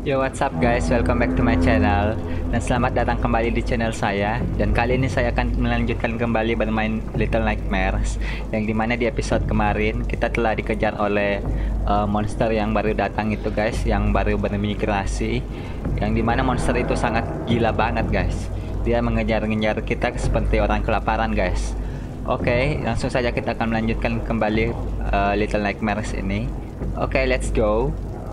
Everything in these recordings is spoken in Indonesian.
Yo, what's up guys, welcome back to my channel. Dan selamat datang kembali di channel saya. Dan kali ini saya akan melanjutkan kembali bermain Little Nightmares, yang dimana di episode kemarin kita telah dikejar oleh monster yang baru datang itu guys, yang baru bermigrasi. Yang dimana monster itu sangat gila banget guys. Dia mengejar-ngejar kita seperti orang kelaparan guys. Oke, langsung saja kita akan melanjutkan kembali Little Nightmares ini. Oke, let's go.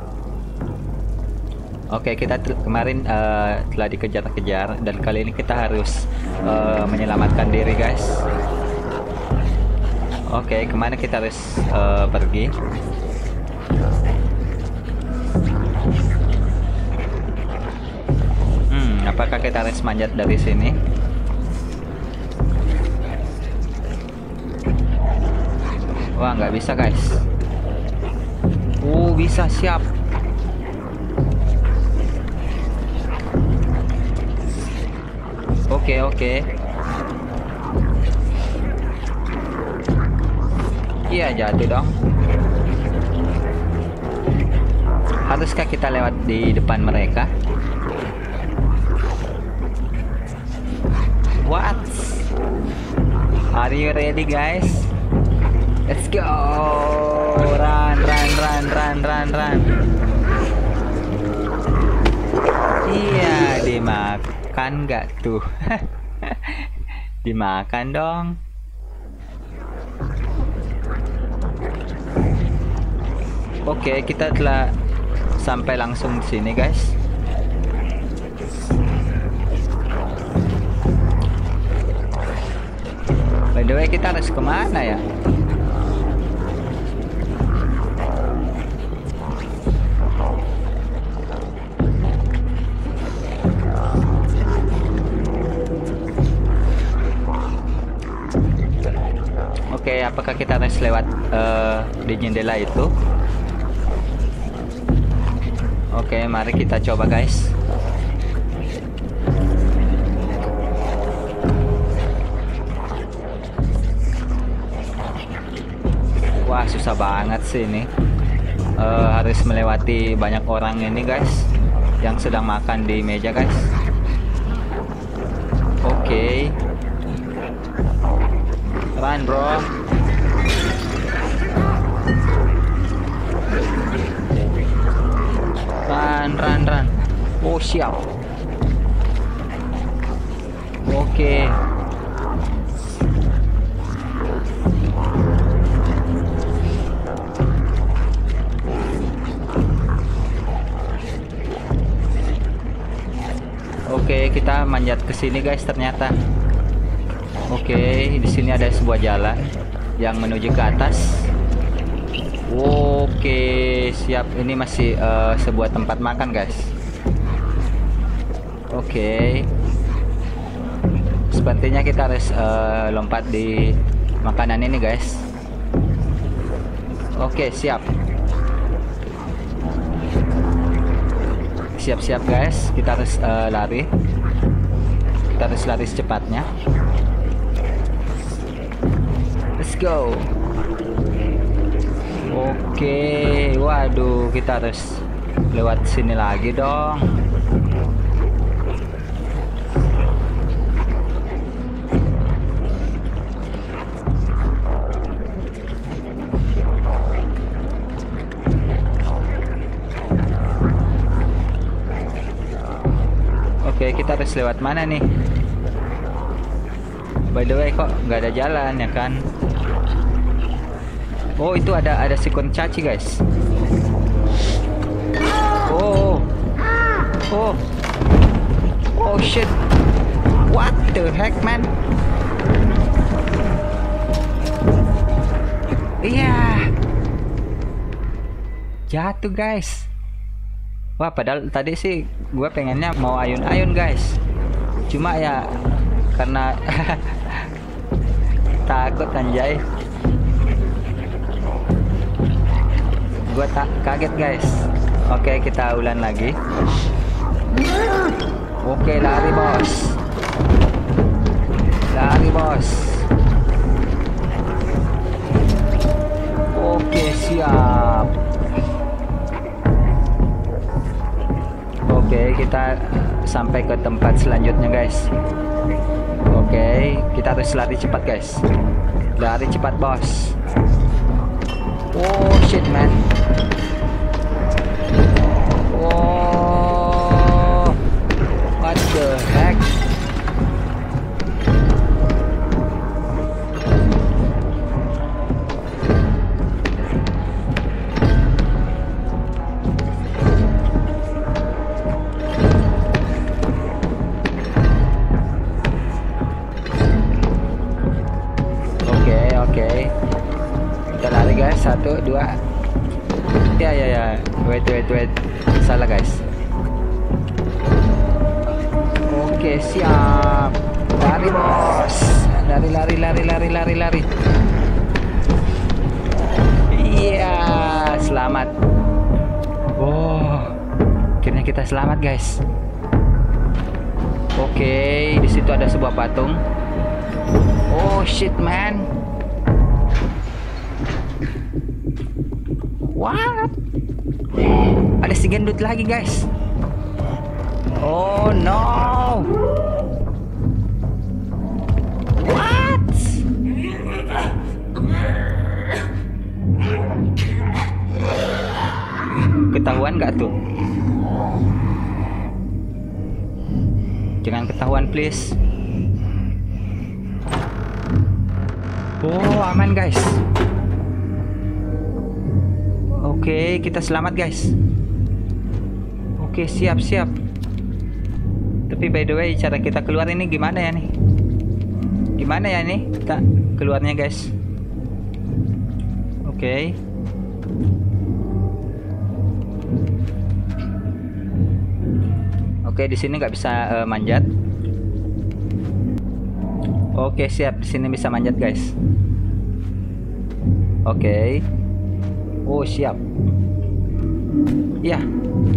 Oke, kita kemarin telah dikejar-kejar dan kali ini kita harus menyelamatkan diri guys. Oke, kemana kita harus pergi? Apakah kita harus manjat dari sini? Wah, nggak bisa guys. Bisa, siap. Oke. Iya, jatuh dong. Haruskah kita lewat di depan mereka? What? Are you ready guys? Let's go. Run. Iya, dimakan nggak tuh? Dimakan dong. Oke, kita telah sampai langsung di sini guys. By the way, kita harus kemana ya? Oke, apakah kita harus lewat di jendela itu? Oke, mari kita coba guys. Wah, susah banget sih ini. Harus melewati banyak orang ini guys, yang sedang makan di meja guys. Oke. Run bro. Run. Oh, siap. Oke. Oke, kita manjat ke sini guys ternyata. Oke, di sini ada sebuah jalan yang menuju ke atas. Oke, siap. Ini masih sebuah tempat makan guys. Oke. Sepertinya kita harus lompat di makanan ini guys. Oke, siap. Siap-siap guys, kita harus lari. Kita harus lari secepatnya. Let's go. Oke, waduh, kita harus lewat sini lagi dong. Oke, kita harus lewat mana nih? By the way, kok nggak ada jalan ya kan? Oh, itu ada si kurcaci guys. Oh shit. What the heck man? Iya. Jatuh guys. Wah, padahal tadi sih gue pengennya mau ayun-ayun guys. Cuma ya karena takut anjay. Gue tak kaget guys. Oke, kita ulang lagi. Oke, lari bos. Oke, siap. sampai ke tempat selanjutnya guys. Oke, kita harus lari cepat guys. Lari cepat bos. Oh shit man. Oh, what the heck. Oke. Kita lari guys. 1, 2. Ya. Wait. Salah guys. Oke, siap. Lari bos. Lari. Iya, selamat. Oh, akhirnya kita selamat guys. Oke, di situ ada sebuah patung. Oh shit man. What? Ada si gendut lagi guys. Oh no. What? Ketahuan gak tuh? Jangan ketahuan please. Oh aman guys. Oke, kita selamat guys. Oke, siap. Tapi by the way, cara kita keluar ini gimana ya nih? Gimana ya nih kita keluarnya guys? Oke. Oke, di sini nggak bisa manjat. Oke, siap. Di sini bisa manjat guys. Oke. Oh siap. Ya.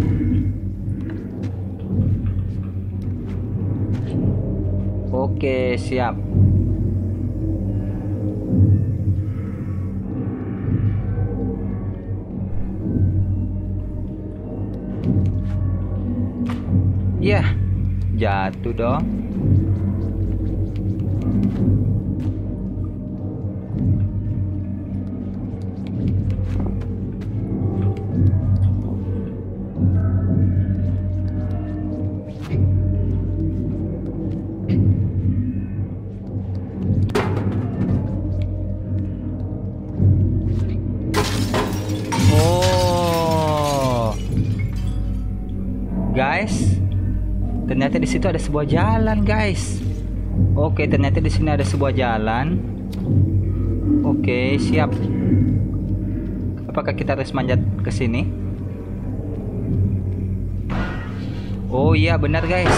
Oke siap. Ya. Jatuh dong. Guys, ternyata di situ ada sebuah jalan, guys. Oke, ternyata di sini ada sebuah jalan. Oke, siap. Apakah kita harus manjat ke sini? Oh iya, benar, guys.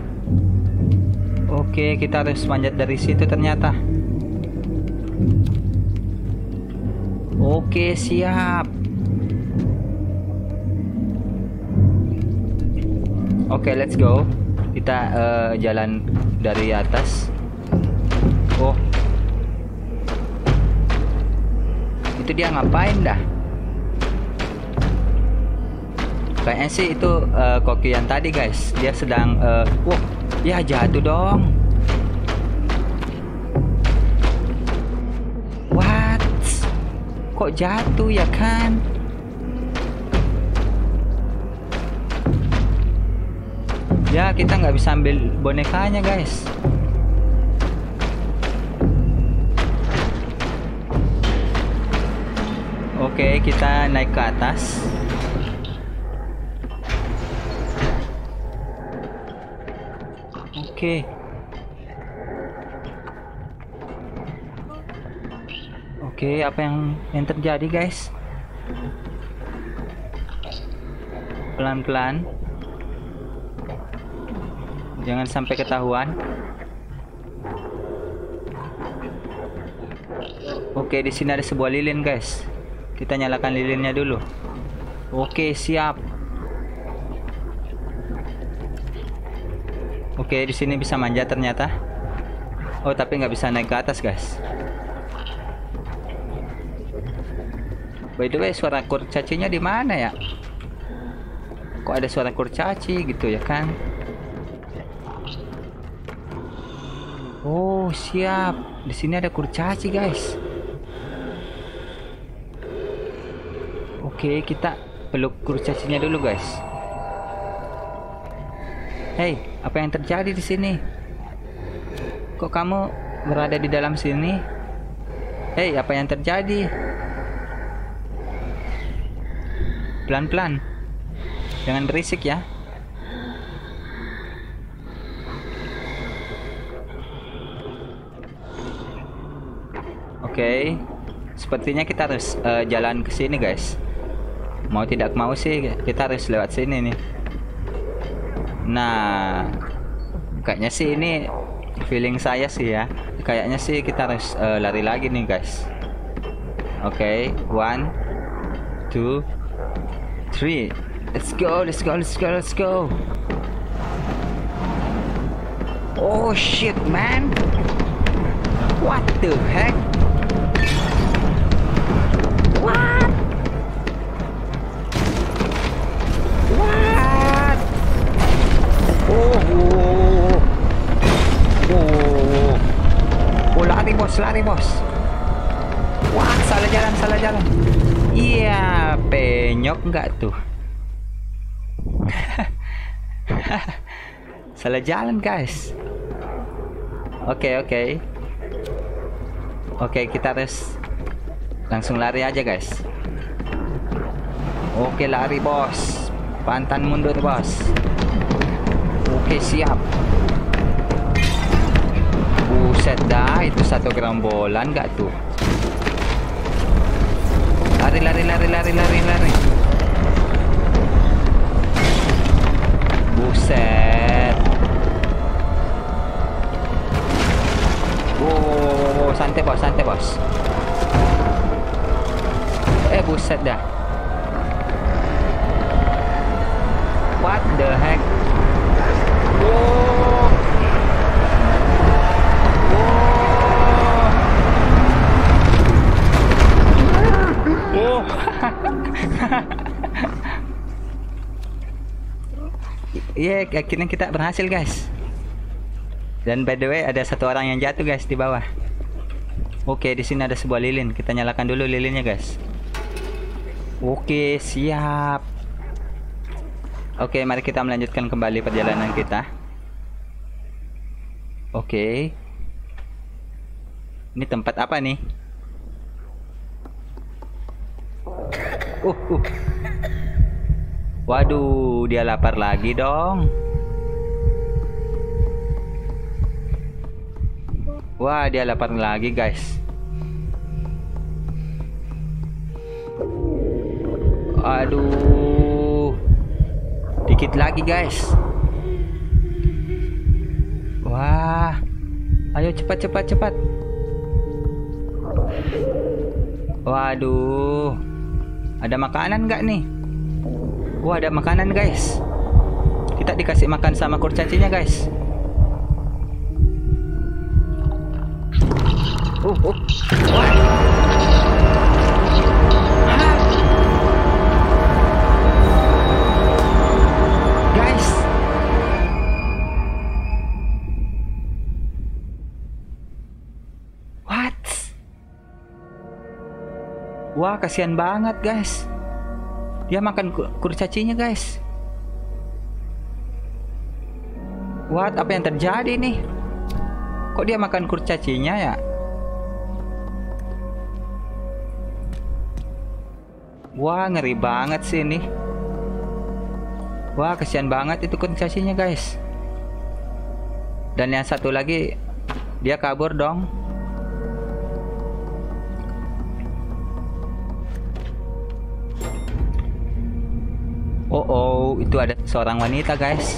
Oke, kita harus manjat dari situ ternyata. Oke, siap. Oke, let's go. Kita jalan dari atas. Oh, itu dia ngapain dah? Kayaknya sih itu koki yang tadi guys. Dia sedang wah, ya jatuh dong. What? Kok jatuh ya kan? Ya, kita nggak bisa ambil bonekanya guys. Oke, kita naik ke atas. Oke. Oke, apa yang terjadi guys? Pelan-pelan. Jangan sampai ketahuan. Oke, di sini ada sebuah lilin, guys. Kita nyalakan lilinnya dulu. Oke, siap. Oke, di sini bisa manjat ternyata. Oh, tapi nggak bisa naik ke atas, guys. By the way, suara kurcacinya di mana ya? Kok ada suara kurcaci gitu ya kan? Oh, siap. Di sini ada kurcaci, guys. Oke, kita peluk kurcacinya dulu, guys. Hey, apa yang terjadi di sini? Kok kamu berada di dalam sini? Hey, apa yang terjadi? Pelan-pelan. Jangan berisik ya. Oke. Sepertinya kita harus jalan ke sini, guys. Mau tidak mau sih kita harus lewat sini nih. Nah, kayaknya sih ini feeling saya sih ya. Kayaknya sih kita harus lari lagi nih, guys. Oke, 1 2 3. Let's go, let's go, let's go, let's go. Oh shit, man. What the heck? What? What? Oh, oh, oh, oh, lari bos, lari bos. Wah, salah jalan, salah jalan. Iya, penyok nggak tuh? Salah jalan, guys. Oke, oke. Oke, kita harus langsung lari aja, guys. Oke, lari bos. Pantang mundur bos. Oke, siap. Buset dah, itu satu gerombolan nggak tuh? Lari, lari, lari, lari, lari, lari. Buset. Wow, santai bos, santai bos. Buset dah. What the heck? Wow. Wow. Iya, akhirnya kita berhasil, guys. Dan by the way, ada satu orang yang jatuh, guys, di bawah. Oke, di sini ada sebuah lilin. Kita nyalakan dulu lilinnya, guys. Oke, siap. Oke, mari kita melanjutkan kembali perjalanan kita. Oke. Ini tempat apa nih? Waduh, dia lapar lagi dong. Wah, dia lapar lagi, guys. Aduh. Dikit lagi, guys. Wah. Ayo cepat, cepat, cepat. Waduh. Ada makanan nggak nih? Wah, ada makanan, guys. Kita dikasih makan sama kurcacinya, guys. Wah. Guys. What? Wah, kasihan banget, guys. Dia makan kurcacinya, guys. What? Apa yang terjadi nih? Kok dia makan kurcacinya ya? Wah, ngeri banget sih ini. Wah, kasihan banget itu kurcacinya, guys. Dan yang satu lagi, dia kabur dong. Oh, itu ada seorang wanita, guys.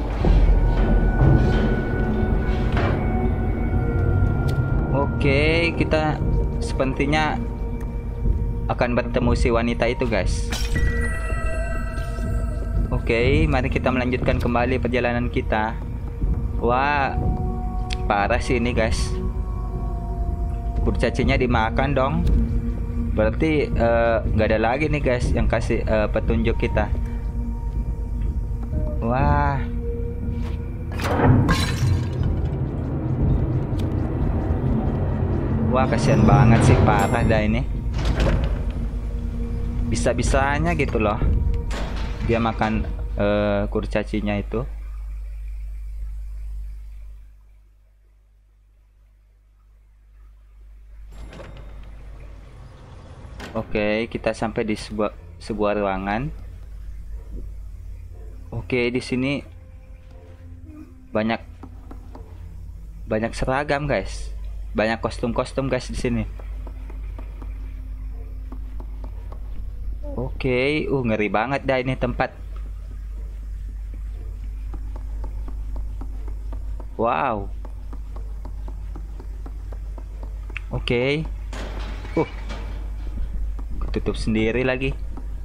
Oke, kita sepertinya akan bertemu si wanita itu, guys. Oke, mari kita melanjutkan kembali perjalanan kita. Wah, parah sih ini, guys. Kurcacinya dimakan dong. Berarti nggak ada lagi nih, guys, yang kasih petunjuk kita. Wah. Wah, kasihan banget sih, parah dah ini. Bisa-bisanya gitu loh dia makan kurcacinya itu. Oke, kita sampai di sebuah ruangan. Oke, di sini banyak seragam, guys. Banyak kostum-kostum, guys, di sini. Oke, ngeri banget dah ini tempat. Wow. Oke. Tutup sendiri lagi.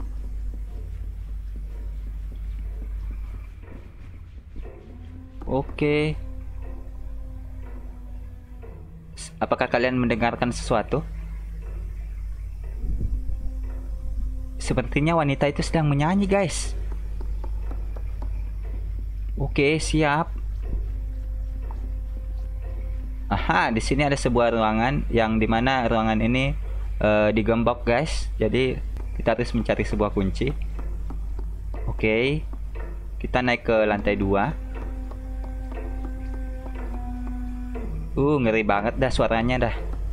Oke. Apakah kalian mendengarkan sesuatu? Sepertinya wanita itu sedang menyanyi, guys. Oke, siap. Aha, di sini ada sebuah ruangan yang dimana ruangan ini digembok, guys. Jadi kita harus mencari sebuah kunci. Oke, kita naik ke lantai 2. Ngeri banget dah suaranya dah.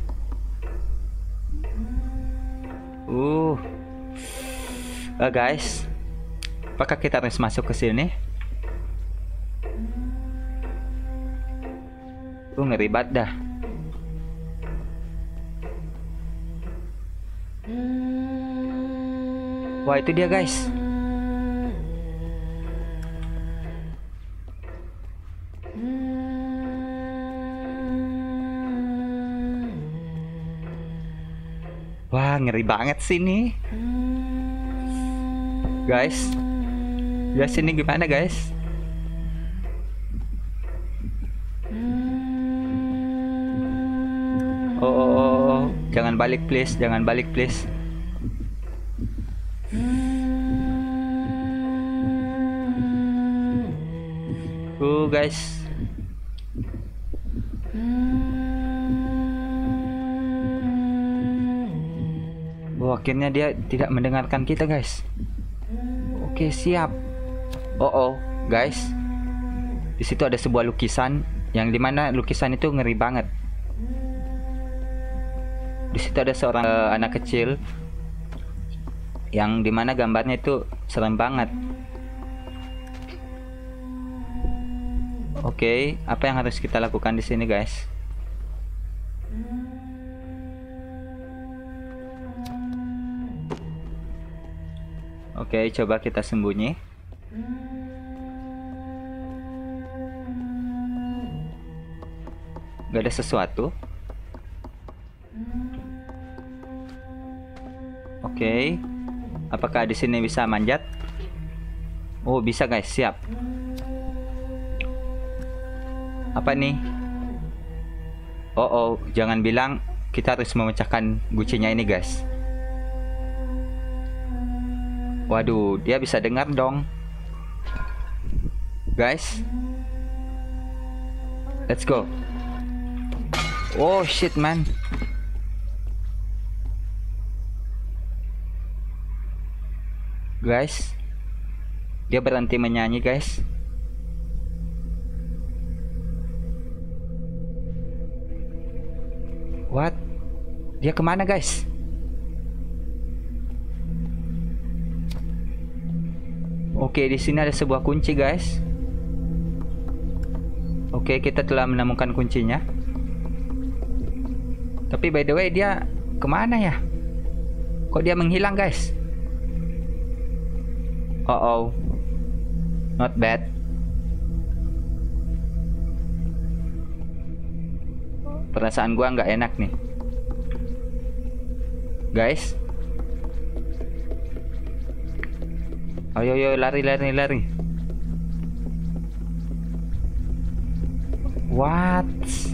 Guys, apakah kita harus masuk ke sini? Ngeri banget dah. Wah, itu dia, guys. Wah, ngeri banget sih ini. Guys. Guys, ini gimana, guys? Oh, jangan balik, please. Jangan balik, please. Guys. Akhirnya dia tidak mendengarkan kita, guys. Oke, siap. Guys. Di situ ada sebuah lukisan yang dimana lukisan itu ngeri banget. Di situ ada seorang anak kecil yang dimana gambarnya itu serem banget. Oke, apa yang harus kita lakukan di sini, guys? Oke, coba kita sembunyi. Gak ada sesuatu. Oke, apakah di sini bisa manjat? Oh, bisa, guys. Siap. Apa nih? Jangan bilang kita harus memecahkan gucinya ini, guys. Waduh, dia bisa dengar dong. Guys, let's go. Oh shit, man. Guys, dia berhenti menyanyi, guys. What? Dia kemana, guys? Oke, di sini ada sebuah kunci, guys. Oke, kita telah menemukan kuncinya. Tapi by the way, dia kemana ya? Kok dia menghilang, guys? Not bad. Perasaan gua nggak enak nih, guys. Ayo, lari. What?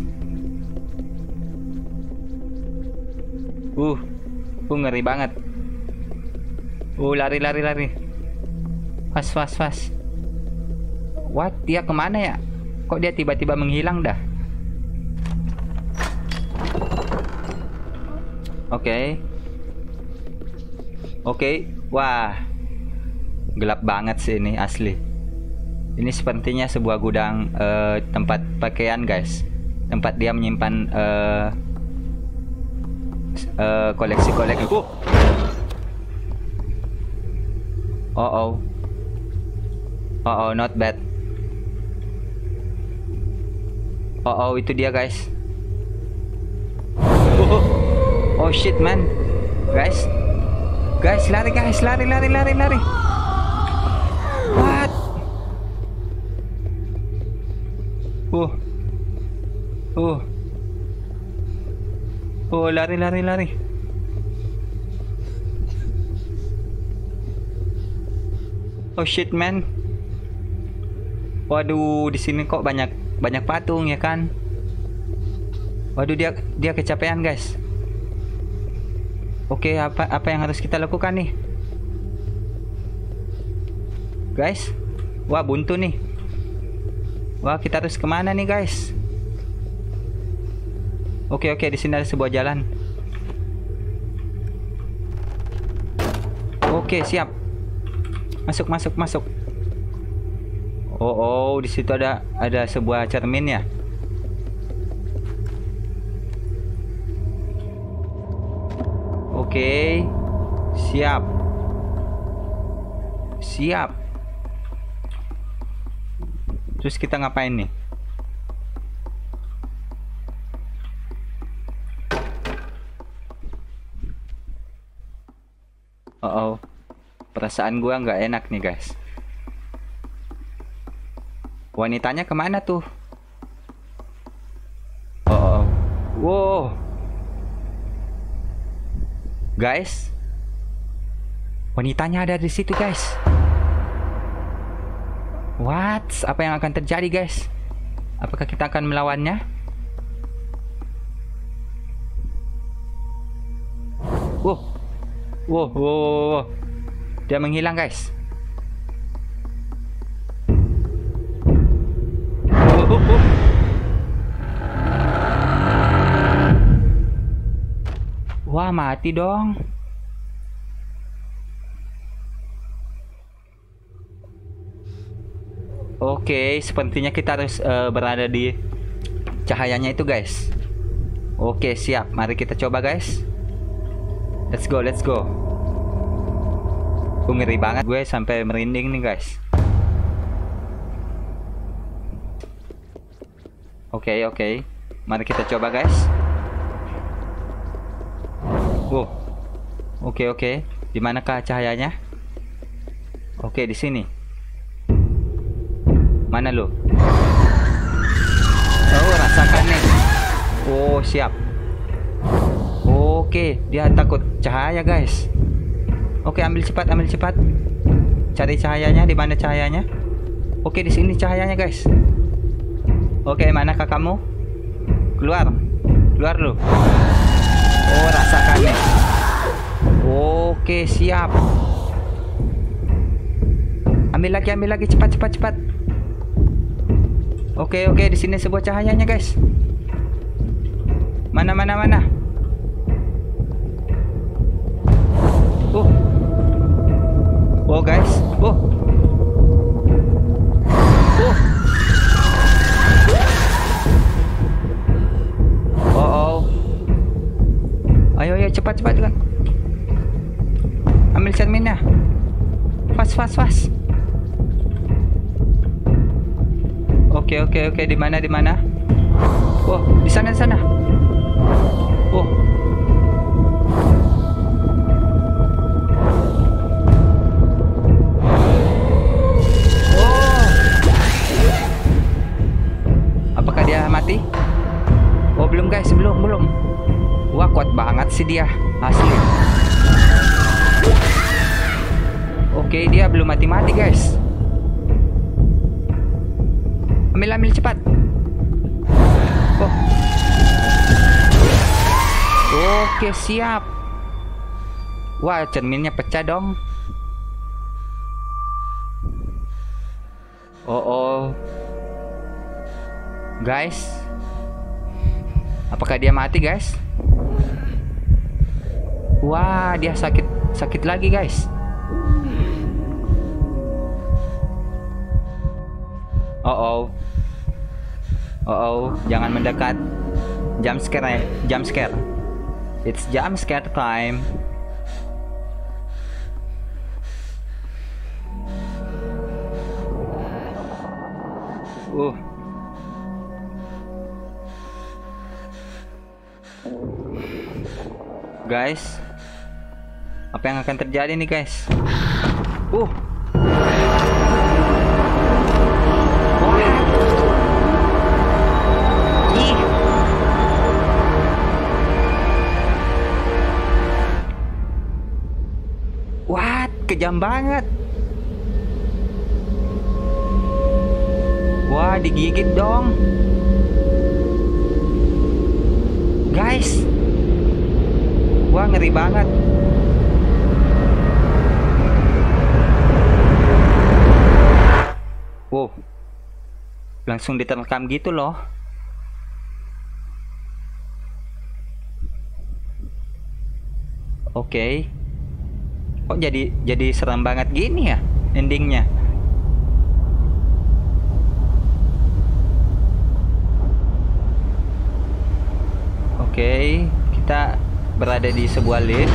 Ngeri banget. Lari. Fast. What? Dia kemana ya? Kok dia tiba-tiba menghilang dah? Oke. Oke. Wah. Gelap banget sih ini asli. Ini sepertinya sebuah gudang tempat pakaian, guys. Tempat dia menyimpan koleksi-koleksi. Oh, not bad. Oh, itu dia, guys. Oh shit, man. Guys, lari, guys, lari. What? Lari. Oh shit, man. Waduh, di sini kok banyak patung ya kan? Waduh, dia kecapean, guys. Oke, apa yang harus kita lakukan nih? Guys. Wah, buntu nih. Wah, kita harus kemana nih, guys? Oke, di sini ada sebuah jalan. Oke, siap. Masuk. Oh, di situ ada sebuah cermin ya. Oke. Siap. Terus kita ngapain nih? Oh. Perasaan gua nggak enak nih, guys. Wanitanya kemana tuh? Oh. Wow. Guys. Wanitanya ada di situ, guys. What? Apa yang akan terjadi, guys? Apakah kita akan melawannya? Wow. Dia menghilang, guys. Wah, mati dong. Oke, sepertinya kita harus berada di cahayanya itu, guys. Oke, siap. Mari kita coba, guys. Let's go. Ngeri banget gue sampai merinding nih, guys. Oke. Mari kita coba, guys. Oke. Di manakah cahayanya? Oke, di sini. Mana lu? Oh, rasakan nih. Oh, siap. Oke, dia takut cahaya, guys. Oke, ambil cepat. Cari cahayanya, di mana cahayanya? Oke, di sini cahayanya, guys. Oke, manakah kamu? Keluar lu. Oh, rasakan nih. Oke, siap. Ambil lagi, cepat. Oke, di sini sebuah cahayanya, guys. Mana? Oh, guys. Ayo, cepat kan. Ambil cerminnya. Fast. Oke. Di mana? Oh, di sana. Oh. Apakah dia mati? Oh, belum, guys, belum. Wah, kuat banget sih dia, asli. Oke, dia belum mati, guys. Ambil cepat. Oh. Oke, siap. Wah, cerminnya pecah dong. Oh. Guys, apakah dia mati, guys? Wah, dia sakit lagi, guys. Oh, jangan mendekat. Jump scare. It's jump scare time. Guys, apa yang akan terjadi nih, guys? What? Kejam banget. Wah, digigit dong. Guys. Wah, ngeri banget. Wow. Langsung diterkam gitu loh. Oke. Kok jadi serem banget gini ya endingnya? Oke, kita berada di sebuah lift.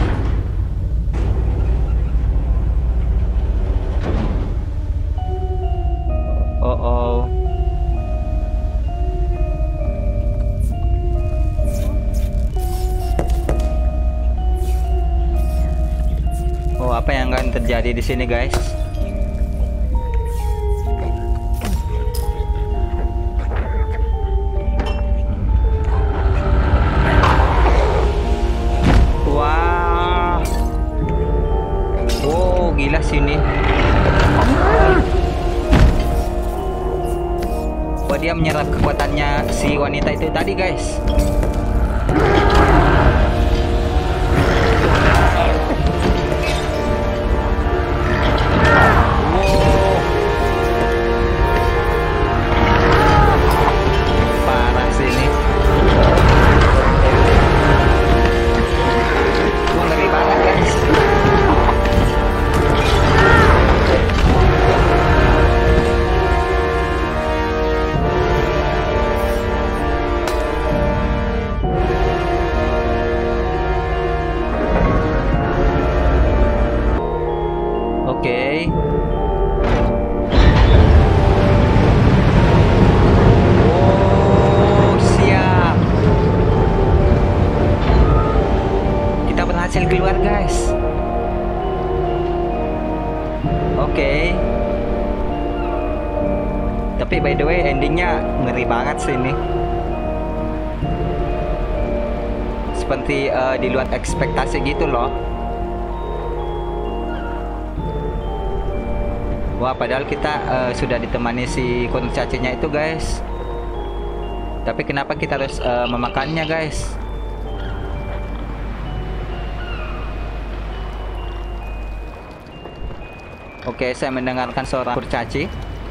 Oh. Oh, apa yang akan terjadi di sini, guys? Wah. Oh, gila sini. Wah, dia menyerap kekuatannya si wanita itu tadi, guys. Oke. Oh, siap. Kita berhasil keluar, guys. Oke. Tapi by the way, endingnya ngeri banget sih ini. Seperti di luar ekspektasi gitu loh. Wah, padahal kita sudah ditemani si kurcacinya itu, guys. Tapi kenapa kita harus memakannya, guys? Oke, saya mendengarkan suara kurcaci.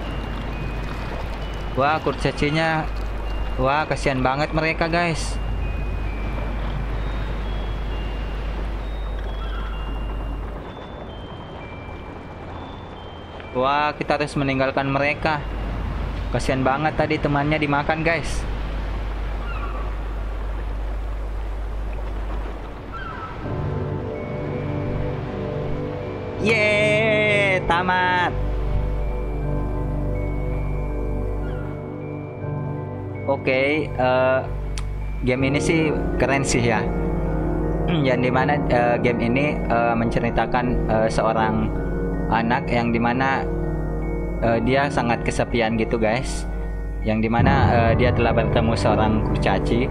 Wah, kurcacinya. Wah, kasihan banget mereka, guys. Wah, kita harus meninggalkan mereka. Kasihan banget tadi temannya dimakan, guys. Yeay, tamat. Oke, game ini sih keren sih ya. Yang dimana game ini menceritakan seorang anak yang dimana dia sangat kesepian gitu, guys. Yang dimana dia telah bertemu seorang kurcaci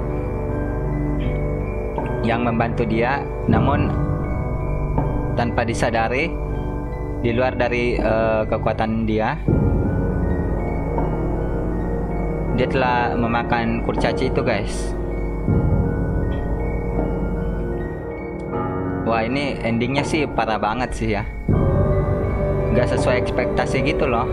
yang membantu dia, namun tanpa disadari, di luar dari kekuatan dia telah memakan kurcaci itu, guys. Wah, ini endingnya sih parah banget sih ya. Gak sesuai ekspektasi gitu loh.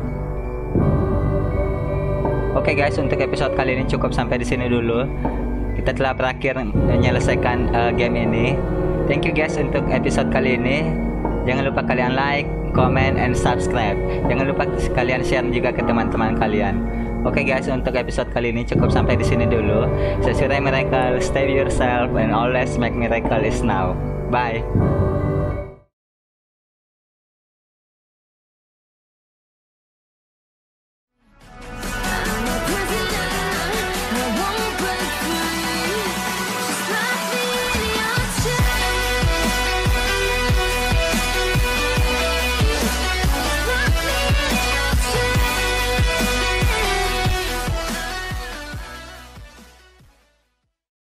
Oke guys, untuk episode kali ini cukup sampai di sini dulu. kita telah berakhir menyelesaikan game ini. Thank you guys untuk episode kali ini. Jangan lupa kalian like, comment, and subscribe. Jangan lupa kalian share juga ke teman-teman kalian. Oke guys, untuk episode kali ini cukup sampai di sini dulu. Sesuai miracle, stay yourself, and always make miracle is now. Bye.